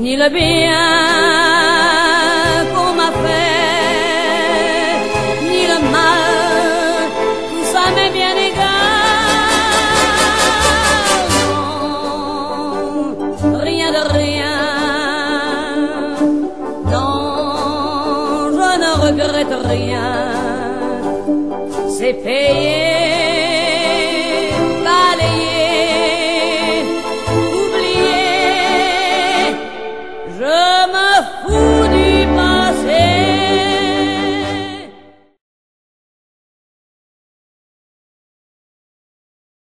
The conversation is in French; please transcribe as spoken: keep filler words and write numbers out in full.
ni le bien qu'on m'a fait, ni le mal, tout ça m'est bien égal. Non, rien de rien, non, je ne regrette rien, c'est payé, balayé.